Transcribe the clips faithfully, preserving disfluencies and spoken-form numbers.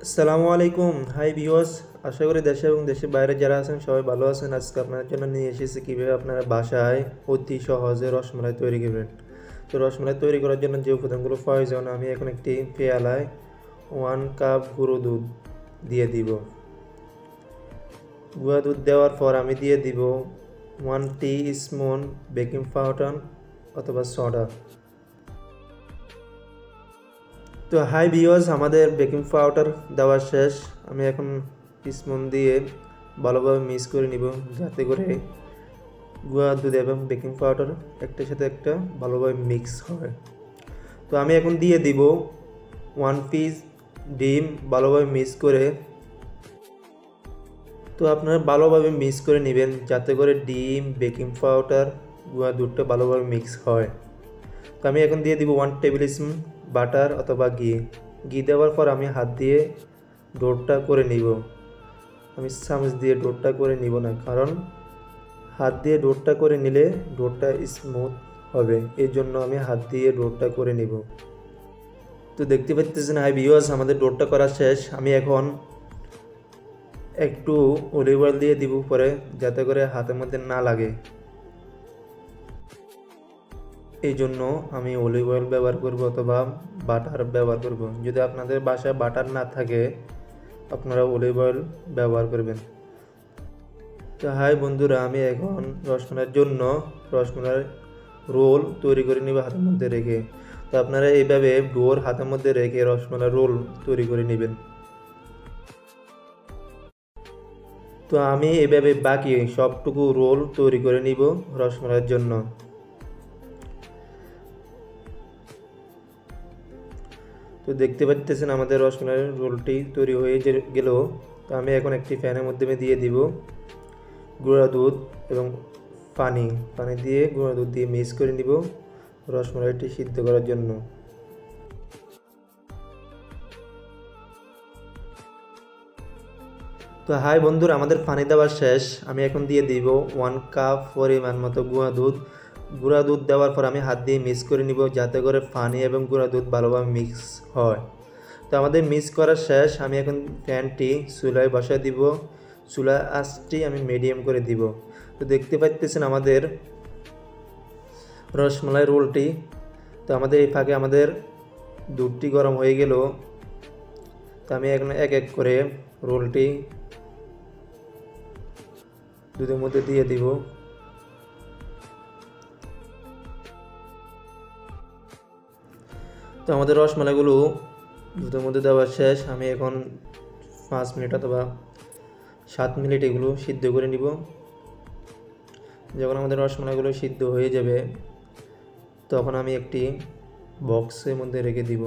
আসসালামু আলাইকুম। Hi viewers, আশা করি দেশে এবং দেশের বাইরে যারা আছেন সবাই ভালো আছেন। আজকে আপনাদের জন্য নিয়ে এসেছি কীভাবে আপনারা বাসায় অতি সহজে রসমালাই তৈরি করবেন। তো রসমালাই তৈরি করার জন্য যে উপাদানগুলো প্রয়োজন, আমি এখন একটি পেয়ালায় ওয়ান কাপ গুঁড়ো দুধ দিয়ে দিব। গুঁড়া দুধ দেওয়ার পর আমি দিয়ে দিব one teaspoon baking powder অথবা সোডা। তো হাই ভিউয়ার্স, আমাদের বেকিং পাউডার দেওয়া শেষ। আমি এখন স্পুন দিয়ে ভালোভাবে মিক্স করে নিব, যাতে করে গুঁড়া দুধ এবং বেকিং পাউডার একটার সাথে একটা ভালোভাবে মিক্স হয়। তো আমি এখন দিয়ে দিব ওয়ান পিস ডিম ভালোভাবে মিক্স করে। তো আপনারা ভালোভাবে মিক্স করে নেবেন, যাতে করে ডিম, বেকিং পাউডার, গুঁড়া দুধটা ভালোভাবে মিক্স হয়। তো আমি এখন দিয়ে দিব ওয়ান টেবিল স্পুন বাটার অথবা ঘি। ঘি দেওয়ার পর আমি হাত দিয়ে ডোটা করে নিব। আমি চামচ দিয়ে ডোটা করে নিব না, কারণ হাত দিয়ে ডোটা করে নিলে ডোটা স্মুথ হবে, এই জন্য আমি হাত দিয়ে ডোটা করে নিব। তো দেখতে পাচ্ছেন হাই ভিউয়ার্স, আমাদের ডোটা করা শেষ। আমি এখন একটু অলিভ অয়েল দিয়ে দিব পরে, যাতে করে হাতের মধ্যে না লাগে। এই জন্য আমি অলিভ অয়েল ব্যবহার করব অথবা বাটার ব্যবহার করব। যদি আপনাদের বাসায় বাটার না থাকে, আপনারা অলিভ অয়েল ব্যবহার করবেন। তো হাই বন্ধুরা, আমি এখন রসমালাইয়ের জন্য রসমালাই রোল তৈরি করে নিব হাতের মধ্যে রেখে। তো আপনারা এইভাবে ডোর হাতের মধ্যে রেখে রসমালাই রোল তৈরি করে নেবেন। তো আমি এইভাবে বাকি সবটুকু রোল তৈরি করে নিব রসমালাইয়ের জন্য। তো দেখতে পাচ্ছেন আমাদের রসমালাইয়ের রোলটি তৈরি হয়ে গেল। তো আমি এখন একটি প্যানের মধ্যে দিয়ে দিব গুঁড়া দুধ এবং পানি পানি দিয়ে গুঁড়া দুধ দিয়ে মিক্স করে নিব রসমালাইটি সিদ্ধ করার জন্য। তো হাই বন্ধুরা, আমাদের পানি দেওয়া শেষ। আমি এখন দিয়ে দিব ওয়ান কাপ পরিমাণ মতো গুঁড়া দুধ। গুঁড়া দুধ দেওয়ার পর আমি হাত দিয়ে মিক্স করে নিব, যাতে করে পানি এবং গুঁড়া দুধ ভালোভাবে মিক্স হয়। তো আমাদের মিক্স করা শেষ। আমি এখন প্যানটি চুলায় বসায় দিব। চুলা আঁচটি আমি মিডিয়াম করে দিব। তো দেখতে পাচ্ছেন আমাদের রসমালাই রোলটি। তো আমাদের এই ফাঁকে আমাদের দুধটি গরম হয়ে গেল। তো আমি এখন এক এক করে রোলটি দুধের মধ্যে দিয়ে দিব। তো আমাদের রসমালাইগুলো দুধের মধ্যে দেওয়া শেষ। আমি এখন পাঁচ মিনিট অথবা সাত মিনিট এগুলো সিদ্ধ করে নিব। যখন আমাদের রসমালাইগুলো সিদ্ধ হয়ে যাবে, তখন আমি একটি বক্সের মধ্যে রেখে দিব।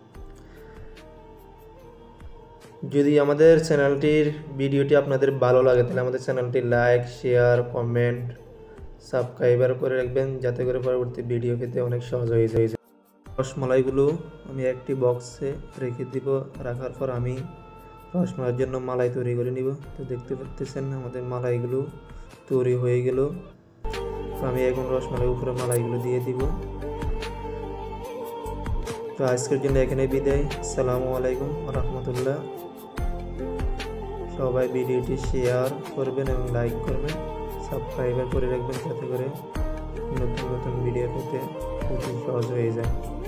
যদি আমাদের চ্যানেলটির ভিডিওটি আপনাদের ভালো লাগে, তাহলে আমাদের চ্যানেলটি লাইক, শেয়ার, কমেন্ট, সাবস্ক্রাইবার করে রাখবেন, যাতে করে পরবর্তী ভিডিও পেতে অনেক সহজ হয়ে যায়। রসমালাইগুলো আমি একটি বক্সে রেখে দিব। রাখার পর আমি রসমালাইয়ের জন্য মালাই তৈরি করে নিব। তো দেখতে পাচ্ছেন আমাদের মালাইগুলো তৈরি হয়ে গেল। তো আমি এখন রসমালাইয়ের উপরে মালাইগুলো দিয়ে দিব। তো আজকের জন্য এখানে বিদায়। আসসালামু আলাইকুম রহমতুল্লাহ। সবাই ভিডিওটি শেয়ার করবেন এবং লাইক করবেন, সাবস্ক্রাইবার করে রাখবেন, যাতে করে নতুন নতুন ভিডিও পেতে খুব সহজ হয়ে যায়।